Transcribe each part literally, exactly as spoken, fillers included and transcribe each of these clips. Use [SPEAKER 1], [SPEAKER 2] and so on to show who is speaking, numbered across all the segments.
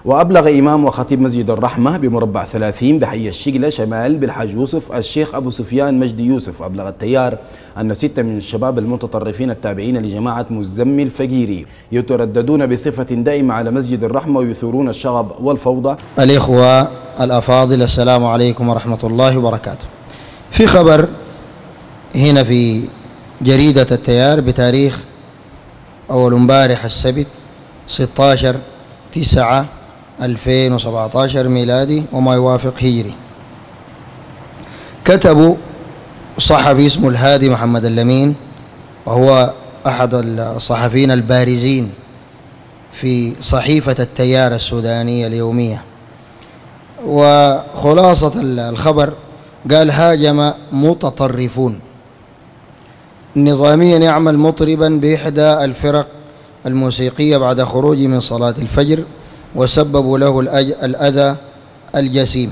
[SPEAKER 1] وأبلغ إمام وخطيب مسجد الرحمة بمربع ثلاثين بحي الشقلة شمال بالحاج يوسف الشيخ أبو سفيان مجدي يوسف أبلغ التيار أن ستة من الشباب المتطرفين التابعين لجماعة مزمل فقيري يترددون بصفة دائمة على مسجد الرحمة ويثورون الشغب والفوضى.
[SPEAKER 2] الإخوة الأفاضل، السلام عليكم ورحمة الله وبركاته. في خبر هنا في جريدة التيار بتاريخ أول امبارح السبت ستة عشر تسعة ألفين وسبعة عشر ميلادي وما يوافق هجري. كتبوا صحفي اسمه الهادي محمد اللمين، وهو أحد الصحفيين البارزين في صحيفة التيار السودانية اليومية، وخلاصة الخبر قال: هاجم متطرفون نظاميا يعمل مطربا بإحدى الفرق الموسيقية بعد خروجه من صلاة الفجر وسببوا له الأذى الجسيم.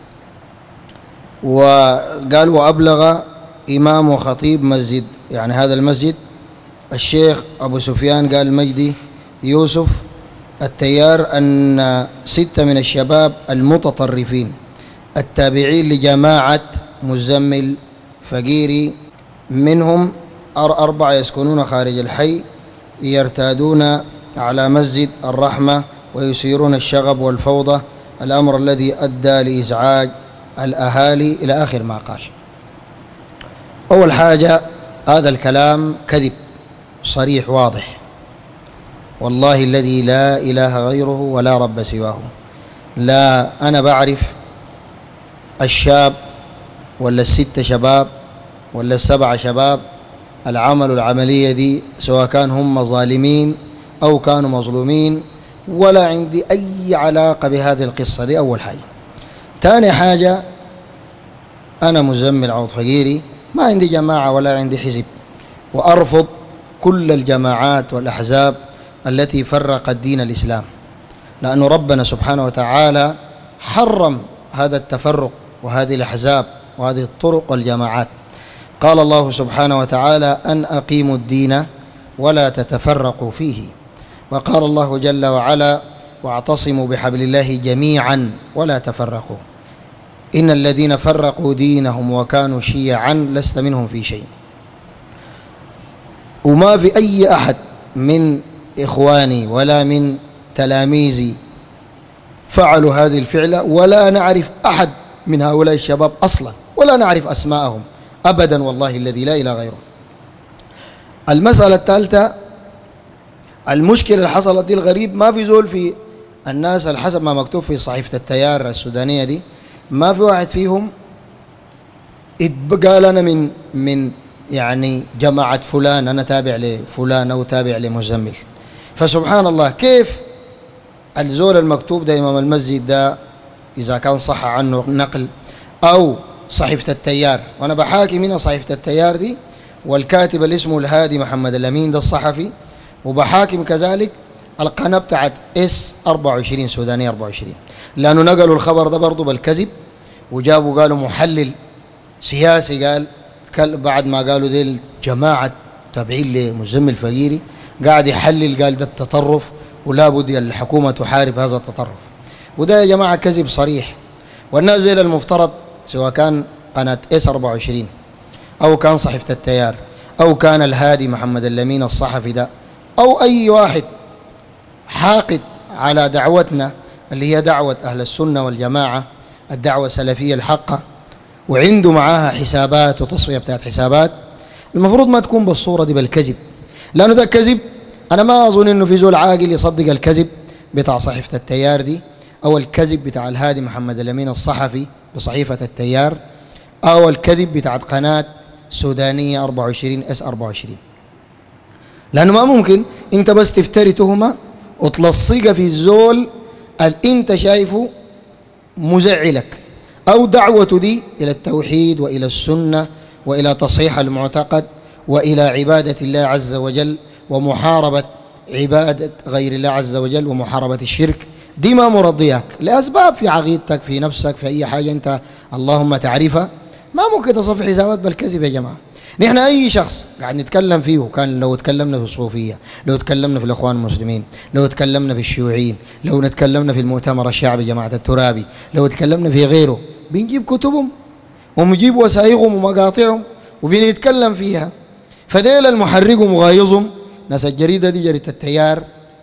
[SPEAKER 2] وقال: وأبلغ إمام وخطيب مسجد، يعني هذا المسجد، الشيخ أبو سفيان قال مجدي يوسف التيار، أن ستة من الشباب المتطرفين التابعين لجماعة مزمل فقيري، منهم أربعة يسكنون خارج الحي، يرتادون على مسجد الرحمة ويثيرون الشغب والفوضى، الأمر الذي أدى لإزعاج الأهالي إلى آخر ما قال. أول حاجة، هذا الكلام كذب صريح واضح، والله الذي لا إله غيره ولا رب سواه. لا أنا بعرف الشاب ولا الستة شباب ولا السبعة شباب العمل العملية دي، سواء كان هم ظالمين أو كانوا مظلومين، ولا عندي أي علاقة بهذه القصة دي. أول حاجة. ثاني حاجة، أنا مزمل عوض فقيري، ما عندي جماعة ولا عندي حزب، وأرفض كل الجماعات والأحزاب التي فرقت دين الإسلام، لأن ربنا سبحانه وتعالى حرم هذا التفرق وهذه الأحزاب وهذه الطرق والجماعات. قال الله سبحانه وتعالى: أن أقيموا الدين ولا تتفرقوا فيه. وقال الله جل وعلا: واعتصموا بحبل الله جميعا ولا تفرقوا إن الذين فرقوا دينهم وكانوا شيعا لست منهم في شيء. وما في أي أحد من إخواني ولا من تلاميذي فعلوا هذه الفعلة، ولا نعرف أحد من هؤلاء الشباب أصلا، ولا نعرف أسماءهم أبدا، والله الذي لا إله غيره. المسألة الثالثة، المشكلة اللي حصلت دي الغريب، ما في زول في الناس الحسب ما مكتوب في صحيفة التيار السودانية دي، ما في واحد فيهم قال أنا من من يعني جماعة فلان، أنا تابع لفلان أو تابع لمزمل. فسبحان الله، كيف الزول المكتوب ده إمام المسجد ده إذا كان صح عنه نقل أو صحيفة التيار، وأنا بحاكي من صحيفة التيار دي، والكاتب اللي اسمه الهادي محمد اللمين ده الصحفي، وبحاكم كذلك القناة بتاعت اس أربعة وعشرين سودانية أربعة وعشرين، لأنه نقلوا الخبر ده برضه بالكذب، وجابوا قالوا محلل سياسي قال بعد ما قالوا دي الجماعة تابعين لمزمل فقيري، قاعد يحلل قال ده التطرف ولا بد الحكومة تحارب هذا التطرف. وده يا جماعة كذب صريح. والناس زي المفترض سواء كان قناة اس أربعة وعشرين أو كان صحيفة التيار أو كان الهادي محمد اللمين الصحفي ده أو أي واحد حاقد على دعوتنا اللي هي دعوة أهل السنة والجماعة، الدعوة السلفية الحقة، وعنده معاها حسابات وتصفية بتاعت حسابات، المفروض ما تكون بالصورة دي بالكذب، لأنه ده كذب. أنا ما أظن أنه في زول عاقل يصدق الكذب بتاع صحيفة التيار دي، أو الكذب بتاع الهادي محمد اللمين الصحفي بصحيفة التيار، أو الكذب بتاعت قناة سودانية أربعة وعشرين اس أربعة وعشرين، لأنه ما ممكن أنت بس تفتري تهمة وتلصقها في الزول اللي أنت شايفه مزعلك، أو دعوته دي إلى التوحيد وإلى السنة وإلى تصحيح المعتقد وإلى عبادة الله عز وجل ومحاربة عبادة غير الله عز وجل ومحاربة الشرك. دي ما مرضيك لأسباب في عقيدتك في نفسك في أي حاجة أنت اللهم تعرفها، ما ممكن تصفي حسابات بالكذب يا جماعة. نحن أي شخص قاعد نتكلم فيه، كان لو تكلمنا في الصوفية، لو تكلمنا في الإخوان المسلمين، لو تكلمنا في الشيوعيين، لو نتكلمنا في المؤتمر الشعبي جماعة الترابي، لو تكلمنا في غيره، بنجيب كتبهم ونجيب وثائقهم ومقاطعهم وبنتكلم فيها. فديل المحرق ومغايظهم ناس الجريدة دي، جريدة التيار،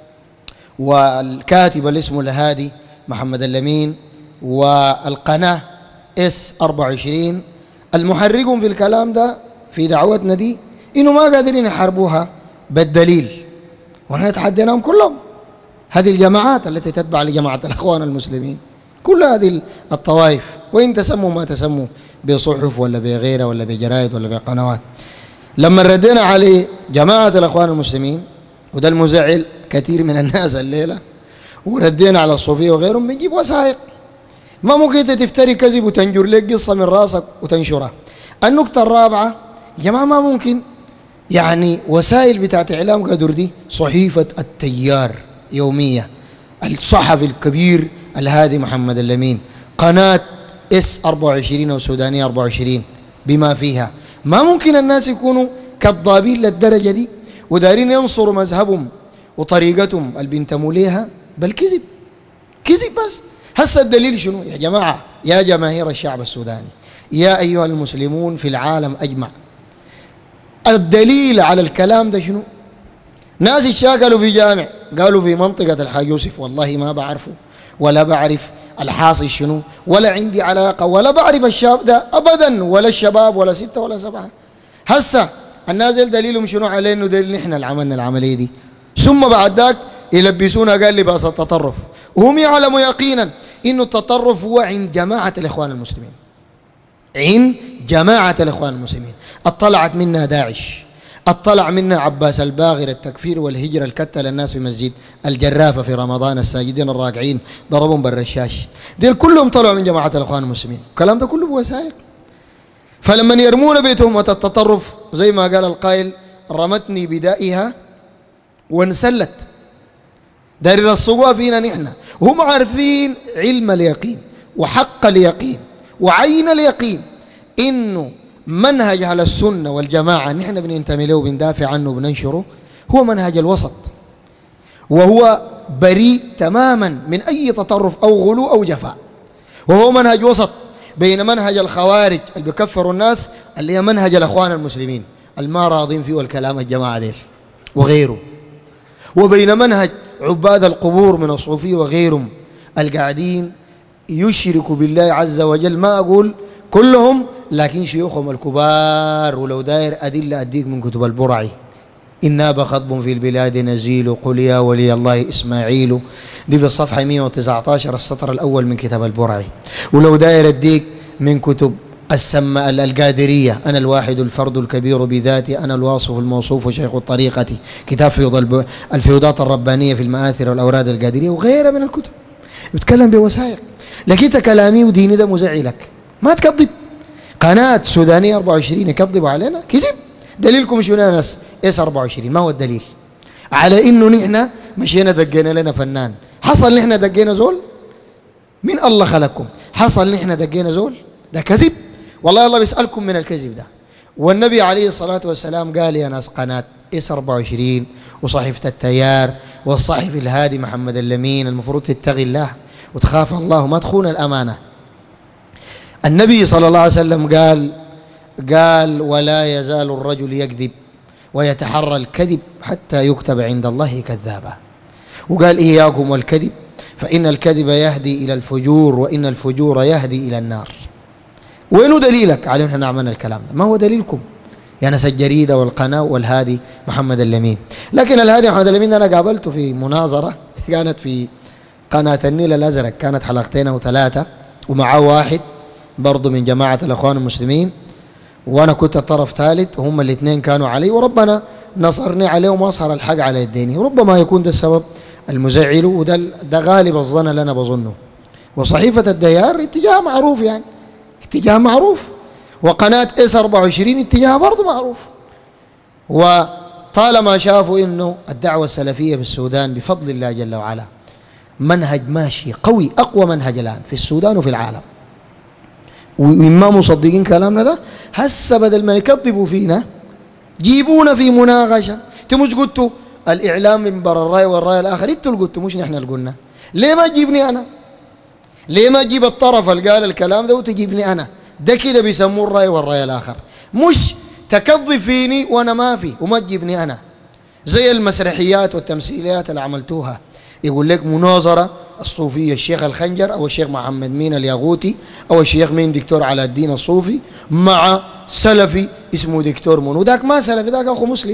[SPEAKER 2] والكاتب اللي اسمه الهادي محمد اللمين، والقناة اس أربعة وعشرين، المحرقهم في الكلام ده في دعوتنا دي إنه ما قادرين يحاربوها بالدليل، ونحن نتحديناهم كلهم. هذه الجماعات التي تتبع لجماعة الأخوان المسلمين، كل هذه الطوائف، وإن تسموا ما تسموا بصحف ولا بغيرها ولا بجرائد ولا بقنوات، لما ردينا عليه جماعة الأخوان المسلمين، وده المزعل كثير من الناس الليلة، وردينا على الصوفية وغيرهم، بنجيب وثائق. ما ممكن تفتري كذب وتنجر لك قصة من راسك وتنشرها. النقطة الرابعة يا جماعة، ما ممكن يعني وسائل بتاعت إعلام قدر دي، صحيفة التيار يومية، الصحفي الكبير الهادي محمد اللمين، قناة اس أربعة وعشرين أو سودانية أربعة وعشرين بما فيها، ما ممكن الناس يكونوا كذابين للدرجة دي ودارين ينصروا مذهبهم وطريقتهم اللي بينتموا ليها بالكذب. كذب بس. هسه الدليل شنو يا جماعة؟ يا جماهير الشعب السوداني، يا أيها المسلمون في العالم أجمع، الدليل على الكلام ده شنو؟ ناس اتشاكلوا في جامع، قالوا في منطقة الحاج يوسف، والله ما بعرفه ولا بعرف الحاصل شنو، ولا عندي علاقة، ولا بعرف الشاب ده أبدا، ولا الشباب ولا ستة ولا سبعة. هسه الناس دليلهم شنو عليه؟ إنه دليل نحن اللي عملنا العملية دي، ثم بعد ذاك يلبسونا قال لباس التطرف، وهم يعلموا يقينا إنه التطرف هو عند جماعة الإخوان المسلمين، عند جماعة الإخوان المسلمين. اطلعت منا داعش، اطلع منا عباس الباغر التكفير والهجرة الكتة للناس في مسجد الجرافة في رمضان، الساجدين الراكعين ضربهم بالرشاش، ديل كلهم طلعوا من جماعة الإخوان المسلمين. الكلام ده كله بوثائق. فلما يرمونا بتهمة التطرف زي ما قال القائل، رمتني بدائها وانسلت، داير يلصقوها فينا نحن، وهم عارفين علم اليقين وحق اليقين وعين اليقين إنه منهج أهل السنة والجماعة نحن بننتمي له وبندافع عنه وبننشره هو منهج الوسط، وهو بريء تماما من أي تطرف أو غلو أو جفاء، وهو منهج وسط بين منهج الخوارج اللي بيكفروا الناس، اللي هي منهج الأخوان المسلمين الما راضين فيه والكلام الجماعة ديل وغيره، وبين منهج عباد القبور من الصوفية وغيرهم القاعدين يشركوا بالله عز وجل. ما أقول كلهم، لكن شيوخهم الكبار، ولو داير أدلة أديك من كتب البرعي، إنا بخطب في البلاد نزيل، قل يا ولي الله إسماعيل، دي في الصفحة مئة وتسعة عشر السطر الأول من كتاب البرعي. ولو داير أديك من كتب السماء القادرية، أنا الواحد الفرد الكبير بذاتي، أنا الواصف الموصوف شيخ الطريقة، كتاب فيض الفيوضات الربانية في المآثر والأوراد القادرية وغيرها من الكتب، بتكلم بوثائق. لكن كلامي وديني ده مزعلك، ما تكذب. قناة سودانية أربعة وعشرين يكذبوا علينا كذب. دليلكم شنو يا ناس؟ اس أربعة وعشرين ما هو الدليل على انه نحن مشينا دقينا لنا فنان؟ حصل نحن دقينا زول؟ من الله خلقكم؟ حصل نحن دقينا زول؟ ده كذب. والله الله بيسألكم من الكذب ده. والنبي عليه الصلاة والسلام قال يا ناس قناة اس أربعة وعشرين وصحيفة التيار والصحفي الهادي محمد اللمين المفروض تتقي الله وتخاف الله وما تخون الأمانة. النبي صلى الله عليه وسلم قال قال ولا يزال الرجل يكذب ويتحرى الكذب حتى يكتب عند الله كذابا. وقال إياكم والكذب فإن الكذب يهدي إلى الفجور وإن الفجور يهدي إلى النار. وين دليلك على أننا عملنا الكلام ده؟ ما هو دليلكم يا ناس الجريدة والقناة والهادي محمد اللمين. لكن الهادي محمد اللمين أنا قابلته في مناظرة كانت في قناة النيل الأزرق، كانت حلقتين أو ثلاثة، ومعه واحد برضو من جماعة الأخوان المسلمين، وأنا كنت الطرف ثالث، وهم الاثنين كانوا علي، وربنا نصرني عليه وما صار الحق على يديني. وربما يكون ده السبب المزعل، وده ده غالب الظن اللي أنا بظنه. وصحيفة الديار اتجاه معروف، يعني اتجاه معروف، وقناة اس أربعة وعشرين اتجاه برضو معروف. وطالما شافوا إنه الدعوة السلفية في السودان بفضل الله جل وعلا منهج ماشي قوي، أقوى منهج الآن في السودان وفي العالم، وما مصدقين كلامنا ده، هسه بدل ما يكذبوا فينا جيبونا في مناقشة. انتوا مش قلتوا الإعلام من برا الرأي والرأي الآخر؟ انتوا اللي قلتوا مش نحن اللي قلنا. ليه ما تجيبني أنا؟ ليه ما تجيب الطرف اللي قال الكلام ده وتجيبني أنا؟ ده كده بيسموه الرأي والرأي الآخر، مش تكذب فيني وأنا ما في وما تجيبني أنا. زي المسرحيات والتمثيليات اللي عملتوها، يقول لك مناظرة الصوفية الشيخ الخنجر أو الشيخ محمد مين الياغوتي أو الشيخ مين دكتور علاء الدين الصوفي مع سلفي اسمه دكتور منو. ذاك ما سلفي، ذاك أخو مسلم.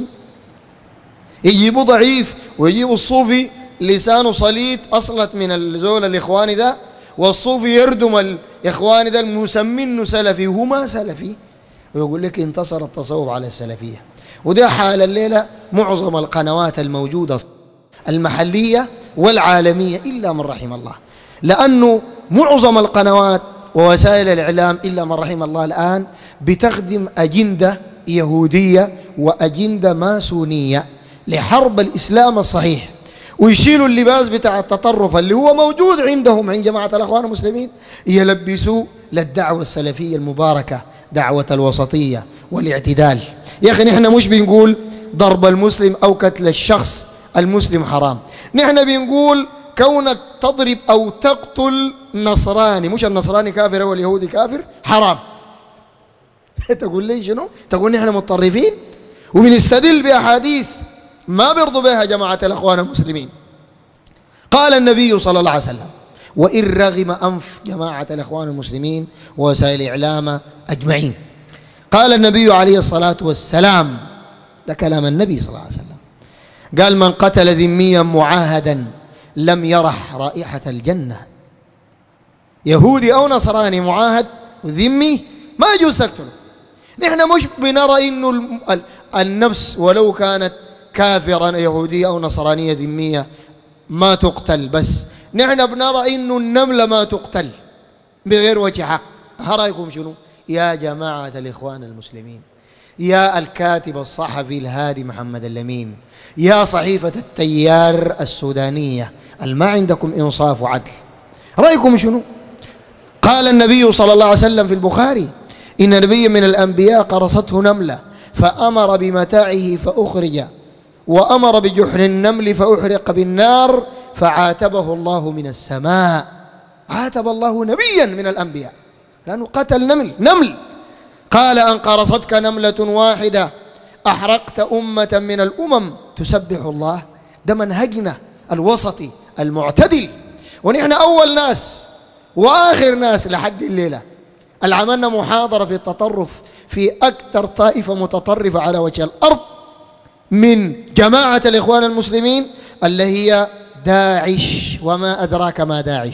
[SPEAKER 2] يجيبوا ضعيف ويجيبوا الصوفي لسانه صليت أصلت من الزول الإخواني ده، والصوفي يردم الإخواني ده المسمينه سلفي وهو ما سلفي، ويقول لك انتصر التصوف على السلفية. وده حال الليلة معظم القنوات الموجودة المحلية والعالمية إلا من رحم الله، لأنه معظم القنوات ووسائل الإعلام إلا من رحم الله الآن بتخدم أجندة يهودية وأجندة ماسونية لحرب الإسلام الصحيح، ويشيلوا اللباس بتاع التطرف اللي هو موجود عندهم عند جماعة الأخوان المسلمين يلبسوه للدعوة السلفية المباركة، دعوة الوسطية والاعتدال. يا أخي نحن مش بنقول ضرب المسلم أو قتل الشخص المسلم حرام، نحن بنقول كونك تضرب أو تقتل نصراني، مش النصراني كافر أو اليهودي كافر، حرام. تقول لي شنو؟ تقول نحن متطرفين وبنستدل بأحاديث ما بيرضوا بها جماعة الأخوان المسلمين. قال النبي صلى الله عليه وسلم: وإن رغم أنف جماعة الأخوان المسلمين ووسائل الإعلام أجمعين. قال النبي عليه الصلاة والسلام، ده كلام النبي صلى الله عليه وسلم، قال: من قتل ذميا معاهدا لم يرح رائحة الجنة. يهودي أو نصراني معاهد وذمي ما يجوز تقتله. نحن مش بنرى إنه النفس ولو كانت كافرا يهودية أو نصرانية ذمية ما تقتل، بس نحن بنرى إنه النملة ما تقتل بغير وجه حق. رأيكم شنو يا جماعة الإخوان المسلمين؟ يا الكاتب الصحفي الهادي محمد اللمين، يا صحيفة التيار السودانية الما عندكم إنصاف وعدل، رأيكم شنو؟ قال النبي صلى الله عليه وسلم في البخاري: إن نبي من الأنبياء قرصته نملة فأمر بمتاعه فأخرج، وأمر بجحر النمل فأحرق بالنار، فعاتبه الله من السماء. عاتب الله نبيا من الأنبياء لأنه قتل نمل نمل قال: أن قرصتك نملة واحدة أحرقت أمة من الأمم تسبح الله. ده منهجنا الوسطي المعتدل، ونحن أول ناس وآخر ناس لحد الليلة اللي عملنا محاضرة في التطرف في أكثر طائفة متطرفة على وجه الأرض من جماعة الإخوان المسلمين اللي هي داعش. وما أدراك ما داعش؟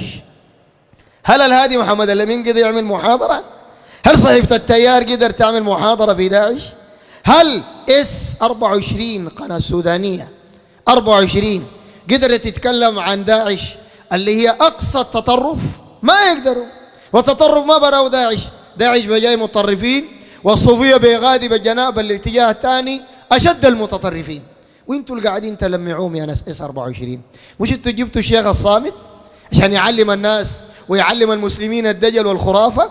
[SPEAKER 2] هل الهادي محمد اللمين قدر يعمل محاضرة؟ هل صحيفة التيار قدر تعمل محاضرة في داعش؟ هل اس أربعة وعشرين قناة سودانية أربعة وعشرين قدرت تتكلم عن داعش اللي هي أقصى التطرف؟ ما يقدروا. والتطرف ما براو داعش، داعش بجاي متطرفين، والصوفية بيغادي بالجناب الاتجاه الثاني أشد المتطرفين. وانتوا اللي قاعدين تلمعوهم يا ناس اس أربعة وعشرين. مش انتوا جبتوا الشيخ الصامت عشان يعلم الناس ويعلم المسلمين الدجل والخرافة؟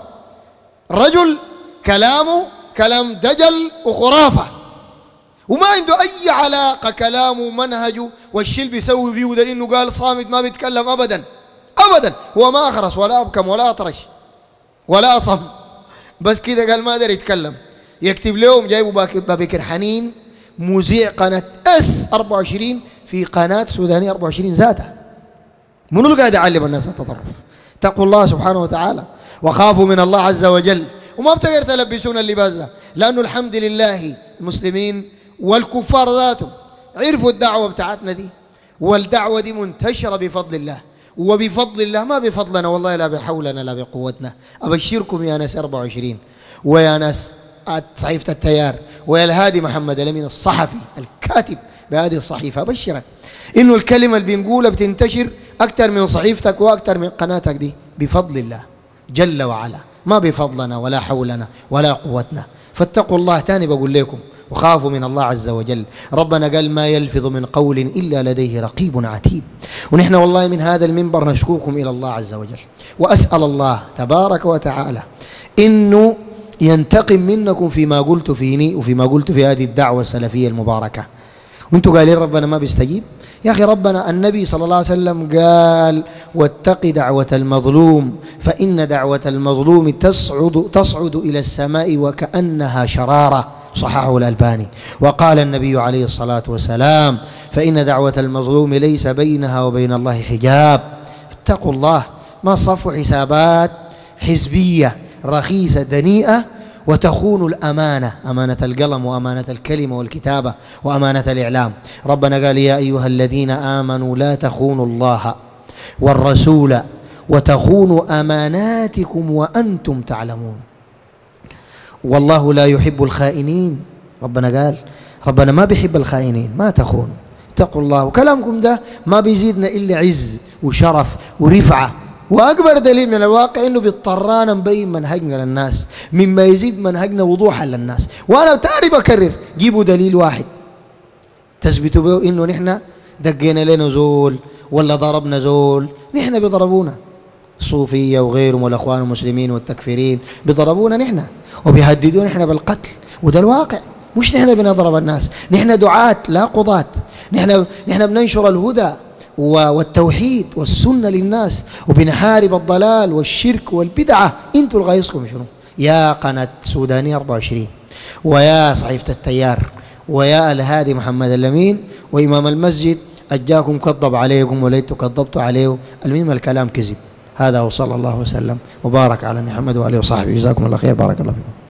[SPEAKER 2] رجل كلامه كلام دجل وخرافة، وما عنده أي علاقة كلامه ومنهجه والشيء اللي بيسوي فيه ده إنه قال صامت ما بيتكلم أبدا أبدا. هو ما أخرس ولا أبكم ولا أطرش ولا أصم، بس كده قال ما قدر يتكلم. يكتب لهم جايبوا بابكر حنين مذيع قناة اس أربعة وعشرين في قناة سودانية أربعة وعشرين ذاتها. منو اللي قاعد يعلم الناس التطرف؟ اتقوا الله سبحانه وتعالى وخافوا من الله عز وجل، وما بتقدر تلبسون اللباس ده، لأنه الحمد لله المسلمين والكفار ذاتهم عرفوا الدعوة بتاعتنا دي، والدعوة دي منتشرة بفضل الله، وبفضل الله ما بفضلنا والله، لا بحولنا لا بقوتنا. أبشركم يا ناس أربعة وعشرين ويا ناس صحيفة التيار ويا الهادي محمد الأمين الصحفي الكاتب بهذه الصحيفة، أبشرك إنه الكلمة اللي بنقولها بتنتشر أكثر من صحيفتك وأكثر من قناتك دي بفضل الله جل وعلا، ما بفضلنا ولا حولنا ولا قوتنا. فاتقوا الله. تاني بقول لكم وخافوا من الله عز وجل. ربنا قال ما يلفظ من قول إلا لديه رقيب عتيد. ونحن والله من هذا المنبر نشكوكم إلى الله عز وجل، وأسأل الله تبارك وتعالى إنه ينتقم منكم فيما قلت فيني وفيما قلت في هذه الدعوة السلفية المباركة. وانتم قالين ربنا ما بيستجيب؟ يا أخي ربنا النبي صلى الله عليه وسلم قال واتق دعوة المظلوم فإن دعوة المظلوم تصعد, تصعد إلى السماء وكأنها شرارة، صححه الألباني. وقال النبي عليه الصلاة والسلام فإن دعوة المظلوم ليس بينها وبين الله حجاب. اتقوا الله، ما صفوا حسابات حزبية رخيصة دنيئة وتخون الأمانة، أمانة القلم وأمانة الكلمة والكتابة وأمانة الإعلام. ربنا قال يا أيها الذين آمنوا لا تخونوا الله والرسول وتخونوا أماناتكم وأنتم تعلمون والله لا يحب الخائنين. ربنا قال ربنا ما بيحب الخائنين، ما تخون. اتقوا الله. وكلامكم ده ما بيزيدنا إلا عز وشرف ورفعة. وأكبر دليل من الواقع إنه بيضطرانا نبين منهجنا للناس مما يزيد منهجنا وضوحا للناس. وأنا تاني بكرر، جيبوا دليل واحد تثبتوا به إنه نحن دقينا لنا زول ولا ضربنا زول. نحن بيضربونا، الصوفية وغيرهم والأخوان المسلمين والتكفيرين بيضربونا نحن وبيهددونا نحن بالقتل، وده الواقع. مش نحن بنضرب الناس، نحن دعاة لا قضاة. نحن نحن بننشر الهدى والتوحيد والسنة للناس وبنحارب الضلال والشرك والبدعة. انتوا الغايصكم شنو؟ يا قناة سودانية أربعة وعشرين ويا صحيفة التيار ويا الهادي محمد الأمين وإمام المسجد، أجاكم كذب عليكم وليتوا كذبتوا عليه. المهم الكلام كذب. هذا وصلى الله وسلم وبارك على محمد وآله وصحبه. جزاكم الله خير، بارك الله فيكم.